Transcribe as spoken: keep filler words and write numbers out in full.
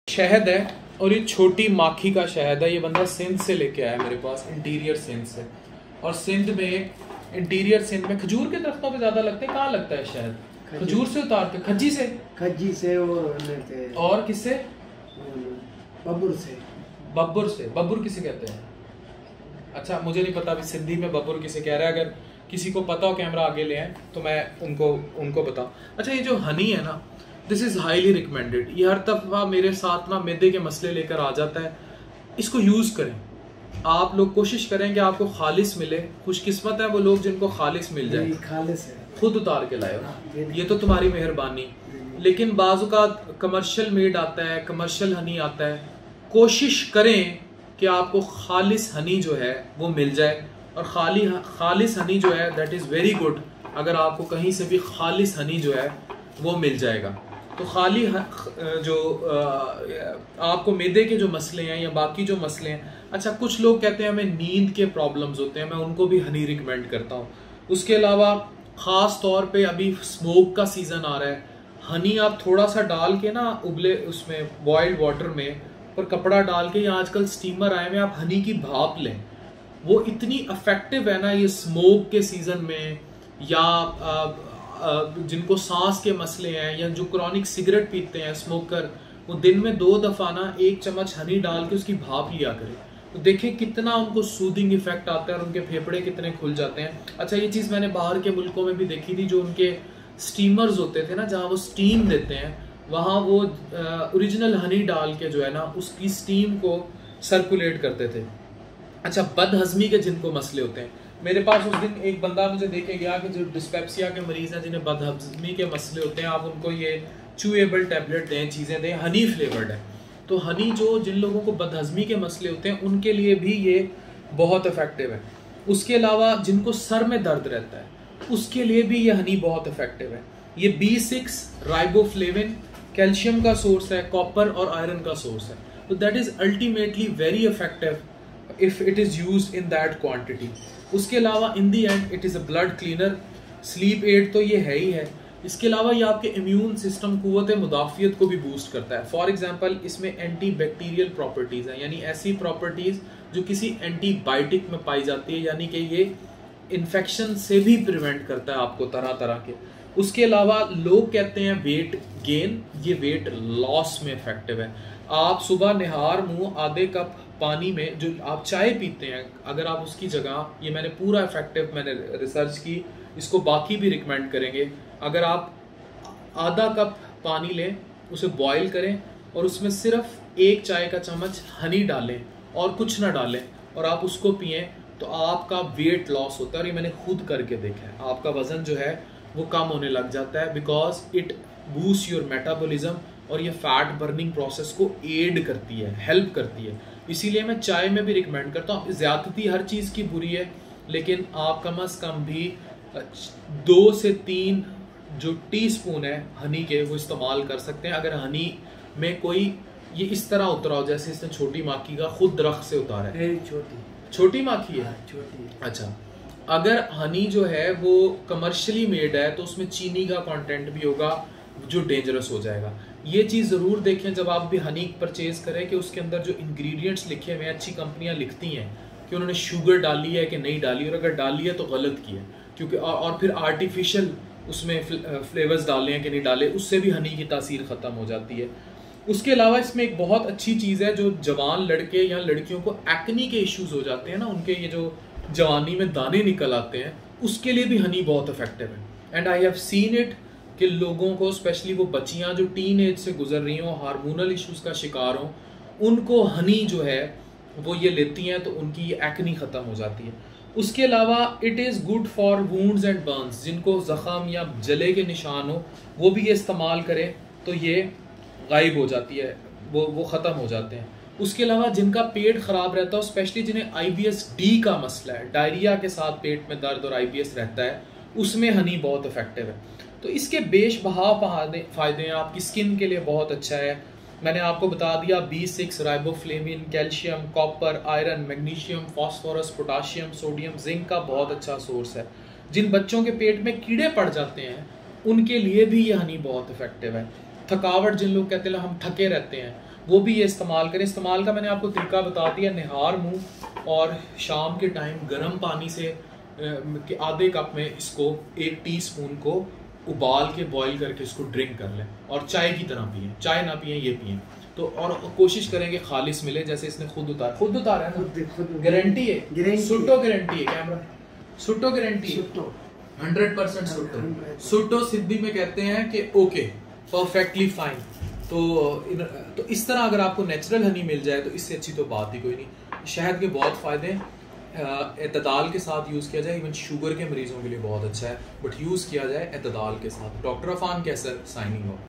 शहद है और ये छोटी माखी का शहद है। ये बंदा सिंध से लेके आया मेरे पास, इंटीरियर सिंध से। और सिंध में, इंटीरियर सिंध में खजूर के दरख्तों पे ज्यादा लगते हैं। कहाँ लगता है शहद? खजूर से उतारते, खज्जी से खज्जी से और और किससे? बब्बुर से। बब्बुर से। बब्बुर किसे कहते हैं? अच्छा, मुझे नहीं पता अभी सिंधी में बब्बुर किसे कह रहा है। अगर किसी को पता हो कैमरा आगे ले आए तो मैं उनको उनको बताऊं। अच्छा, ये जो हनी है ना, दिस इज हाईली रिकमेंडेड। ये हर दफा मेरे साथ ना मैदे के मसले लेकर आ जाता है। इसको यूज करें। आप लोग कोशिश करें कि आपको खालिस मिले। खुशकिस्मत है वो लोग जिनको खालिस मिल जाए। खालिस है, खुद उतार के लाए हो, ये तो तुम्हारी मेहरबानी। लेकिन बाजू का कमर्शियल मेड आता है, कमर्शियल हनी आता है। कोशिश करें कि आपको खालिस हनी जो है वो मिल जाए। और खाली खालिस हनी जो है दैट इज़ वेरी गुड। अगर आपको कहीं से भी खालिस हनी जो है वो मिल जाएगा तो खाली जो आपको मैदे के जो मसले हैं या बाकी जो मसले हैं। अच्छा, कुछ लोग कहते हैं हमें नींद के प्रॉब्लम्स होते हैं, मैं उनको भी हनी रिकमेंड करता हूँ। उसके अलावा ख़ास तौर पे अभी स्मोक का सीज़न आ रहा है। हनी आप थोड़ा सा डाल के ना उबले उसमें बॉइल्ड वाटर में पर कपड़ा डाल के, या आजकल स्टीमर आए में, आप हनी की भाप लें। वो इतनी इफेक्टिव है ना ये स्मोक के सीज़न में, या आ, जिनको सांस के मसले हैं या जो क्रॉनिक सिगरेट पीते हैं स्मोकर, वो दिन में दो दफ़ा ना एक चम्मच हनी डाल के उसकी भाप लिया करें तो देखिए कितना उनको सूदिंग इफेक्ट आता है और उनके फेफड़े कितने खुल जाते हैं। अच्छा, ये चीज़ मैंने बाहर के मुल्कों में भी देखी थी। जो उनके स्टीमर्स होते थे ना, जहाँ वो स्टीम देते हैं, वहाँ वो ओरिजिनल हनी डाल के जो है ना उसकी स्टीम को सर्कुलेट करते थे। अच्छा, बदहजमी के जिनको मसले होते हैं, मेरे पास उस दिन एक बंदा मुझे देखे गया कि जो डिस्पेप्सिया के मरीज हैं, जिन्हें बदहजमी के मसले होते हैं, आप उनको ये चूएबल टैबलेट दें, चीज़ें दें, हनी फ्लेवर्ड है। तो हनी जो जिन लोगों को बदहजमी के मसले होते हैं उनके लिए भी ये बहुत इफेक्टिव है। उसके अलावा जिनको सर में दर्द रहता है उसके लिए भी ये हनी बहुत इफेक्टिव है। ये बी सिक्स राइबोफ्लेविन कैल्शियम का सोर्स है, कॉपर और आयरन का सोर्स है। तो that is ultimately very effective if it is used in that quantity. उसके अलावा in the end it is a blood cleaner, sleep aid तो ये है ही है। इसके अलावा ये आपके इम्यून सिस्टम, कुव्वत मुदाफियत को भी बूस्ट करता है। फॉर एग्जांपल इसमें एंटी बैक्टीरियल प्रॉपर्टीज हैं, यानी ऐसी प्रॉपर्टीज जो किसी एंटीबायोटिक में पाई जाती है, यानी कि ये इन्फेक्शन से भी प्रिवेंट करता है आपको तरह तरह के। उसके अलावा लोग कहते हैं वेट गेन, ये वेट लॉस में इफेक्टिव है। आप सुबह निहार मुंह आधे कप पानी में जो आप चाय पीते हैं, अगर आप उसकी जगह, ये मैंने पूरा इफेक्टिव मैंने रिसर्च की, इसको बाकी भी रिकमेंड करेंगे। अगर आप आधा कप पानी लें, उसे बॉईल करें और उसमें सिर्फ एक चाय का चम्मच हनी डालें और कुछ ना डालें और आप उसको पिएं तो आपका वेट लॉस होता है। और ये मैंने खुद करके देखा है, आपका वजन जो है वो कम होने लग जाता है, because it boost your metabolism और ये फैट बर्निंग प्रोसेस को एड करती है, हेल्प करती है। इसीलिए मैं चाय में भी रिकमेंड करता हूँ। ज़्यादती हर चीज़ की बुरी है, लेकिन आप कम अज़ कम भी दो से तीन जो टीस्पून है हनी के वो इस्तेमाल कर सकते हैं। अगर हनी में कोई ये इस तरह उतरा हो, जैसे इसने छोटी माखी का खुद दरख्त से उतारा है। छोटी छोटी माखी है, छोटी। अच्छा, अगर हनी जो है वो कमर्शियली मेड है तो उसमें चीनी का कंटेंट भी होगा जो डेंजरस हो जाएगा। ये चीज़ ज़रूर देखें जब आप भी हनी परचेज करें कि उसके अंदर जो इंग्रेडिएंट्स लिखे हुए हैं, अच्छी कंपनियां लिखती हैं कि उन्होंने शुगर डाली है कि नहीं डाली, और अगर डाली है तो गलत की है, क्योंकि और, और फिर आर्टिफिशियल उसमें फ्लेवर्स डाले हैं कि नहीं डाले, उससे भी हनी की तासीर ख़त्म हो जाती है। उसके अलावा इसमें एक बहुत अच्छी चीज़ है, जो जवान लड़के या लड़कियों को एक्नी के इश्यूज हो जाते हैं ना, उनके ये जो जवानी में दाने निकल आते हैं, उसके लिए भी हनी बहुत इफेक्टिव है। And I have seen it कि लोगों को, स्पेशली वो बच्चियां जो टीन एज से गुजर रही हों, हार्मोनल इश्यूज का शिकार हों, उनको हनी जो है वो ये लेती हैं तो उनकी एक्नी ख़त्म हो जाती है। उसके अलावा it is good for wounds and burns, जिनको ज़ख़म या जले के निशान हो वो भी ये इस्तेमाल करें तो ये गायब हो जाती है, वो वो ख़त्म हो जाते हैं। उसके अलावा जिनका पेट ख़राब रहता है, स्पेशली जिन्हें आई बी एस डी का मसला है, डायरिया के साथ पेट में दर्द और आई बी एस रहता है, उसमें हनी बहुत इफेक्टिव है। तो इसके बेशबहा फ़ायदे हैं, आपकी स्किन के लिए बहुत अच्छा है। मैंने आपको बता दिया B six riboflavin, calcium, copper, iron, magnesium, phosphorus, potassium, sodium, zinc का बहुत अच्छा सोर्स है। जिन बच्चों के पेट में कीड़े पड़ जाते हैं उनके लिए भी ये हनी बहुत इफेक्टिव है। थकावट, जिन लोग कहते हैं हम थके रहते हैं, वो भी ये इस्तेमाल करें। इस्तेमाल का मैंने आपको तरीका बता दिया, निहार मुंह और शाम के टाइम गर्म पानी से के आधे कप में इसको एक टीस्पून को उबाल के बॉईल करके इसको ड्रिंक कर लें और चाय की तरह पिएं। चाय ना पिएं, ये पिएं तो, और कोशिश करेंगे खालिस मिले, जैसे इसने खुद उतार खुद उतारा है ना, गारंटी है, सुट्टो गारंटी है, कैमरा सुट्टो गारंटी है, हंड्रेड परसेंट सुट्टो। सुट्टो सिद्धि में कहते हैं कि ओके परफेक्टली फाइन। तो तो इस तरह अगर आपको नेचुरल हनी मिल जाए तो इससे अच्छी तो बात ही कोई नहीं। शहद के बहुत फ़ायदे, एतदाल के साथ यूज़ किया जाए, इवन शुगर के मरीजों के लिए बहुत अच्छा है, बट यूज़ किया जाए एतदाल के साथ। Doctor Affan Qaiser signing of.